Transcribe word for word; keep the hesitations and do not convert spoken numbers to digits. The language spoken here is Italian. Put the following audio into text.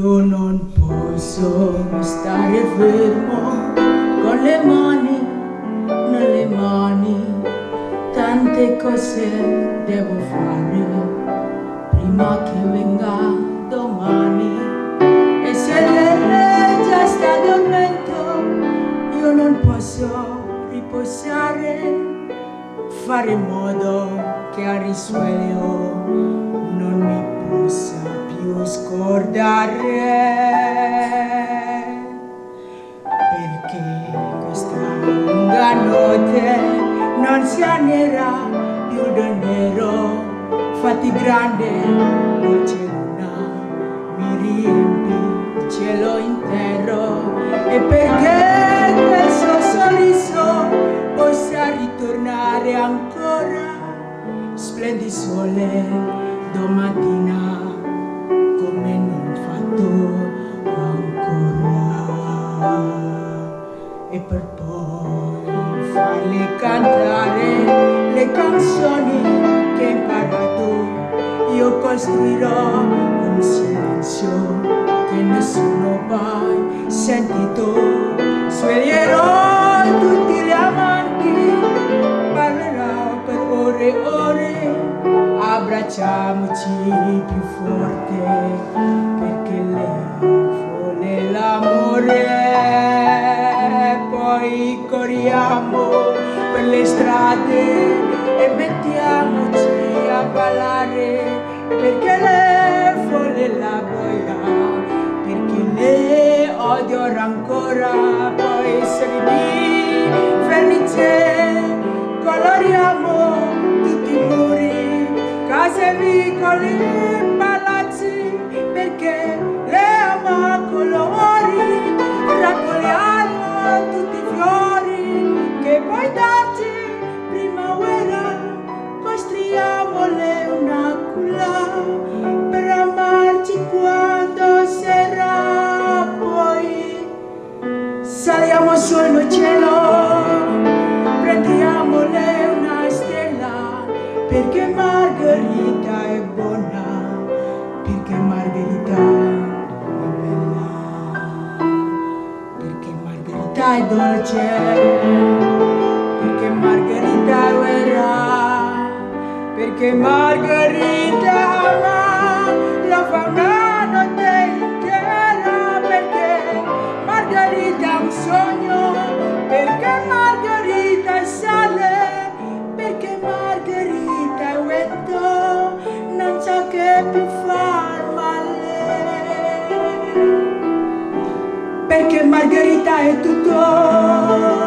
Io non posso stare fermo con le mani nelle mani, tante cose devo fare prima che venga domani. E se lei già sta dormendo, io non posso riposare, fare in modo che al risveglio non mi possa più scordare, perché questa lunga notte non sia nera più del nero. Fatti grande, dolce luna, mi riempi il cielo intero, e perché quel suo sorriso possa ritornare ancora. Splendi sole domattina come non fatto ancora, e per poi farle cantare le canzoni che ho imparato. Io costruirò un silenzio che nessuno mai sentito. Sveglierò tutti gli amanti, parlerò per ore e ore, abbracciamoci più forte, perché lei vuole l'amore. Poi corriamo per le strade e mettiamoci a ballare, perché lei vuole la boia, perché lei odio ancora. Poi sorridi felice, coloriamo tutti i muri, case, vicoli, palazzi, perché lei ama colori. Raccogliamo tutti i fiori che puoi darci primavera, costruiamole una culla per amarci quando sarà. Poi saliamo sul cielo, prendiamole una stella, perché Margherita è buona, perché Margherita è bella, perché Margherita è dolce, perché Margherita è vera, perché Margherita ama la fa una notte intera, perché Margherita è un sogno, perché Margherita è sale, perché Margherita è vento, non so che più far male, perché Margherita è tutto.